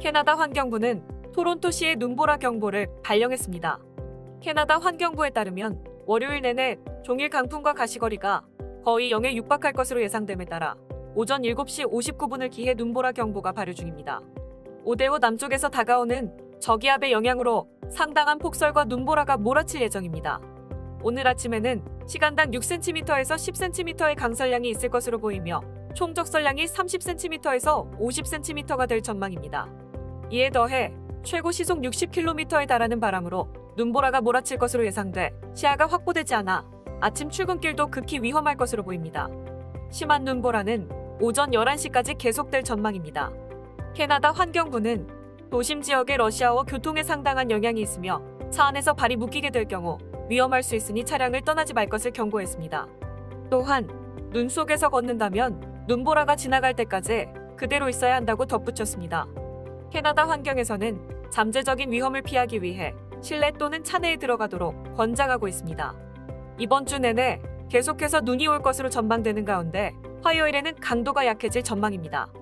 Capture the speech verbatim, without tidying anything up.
캐나다 환경부는 토론토시의 눈보라 경보를 발령했습니다. 캐나다 환경부에 따르면 월요일 내내 종일 강풍과 가시거리가 거의 영에 육박할 것으로 예상됨에 따라 오전 일곱 시 오십구 분을 기해 눈보라 경보가 발효 중입니다. 오대오 남쪽에서 다가오는 저기압의 영향으로 상당한 폭설과 눈보라가 몰아칠 예정입니다. 오늘 아침에는 시간당 육 센티미터에서 십 센티미터의 강설량이 있을 것으로 보이며 총 적설량이 삼십 센티미터에서 오십 센티미터가 될 전망입니다. 이에 더해 최고 시속 육십 킬로미터에 달하는 바람으로 눈보라가 몰아칠 것으로 예상돼 시야가 확보되지 않아 아침 출근길도 극히 위험할 것으로 보입니다. 심한 눈보라는 오전 열한 시까지 계속될 전망입니다. 캐나다 환경부는 도심 지역의 러시아어 교통에 상당한 영향이 있으며 차 안에서 발이 묶이게 될 경우 위험할 수 있으니 차량을 떠나지 말 것을 경고했습니다. 또한 눈 속에서 걷는다면 눈보라가 지나갈 때까지 그대로 있어야 한다고 덧붙였습니다. 캐나다 환경에서는 잠재적인 위험을 피하기 위해 실내 또는 차 내에 들어가도록 권장하고 있습니다. 이번 주 내내 계속해서 눈이 올 것으로 전망되는 가운데 화요일에는 강도가 약해질 전망입니다.